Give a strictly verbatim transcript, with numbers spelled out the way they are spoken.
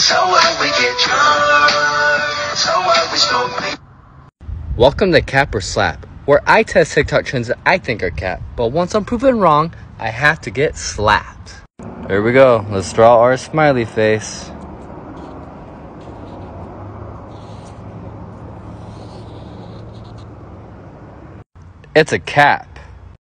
So what we get drunk, so what we smoke weed. Welcome to Cap or Slap, where I test TikTok trends that I think are cap, but once I'm proven wrong, I have to get slapped. Here we go. Let's draw our smiley face. It's a cap.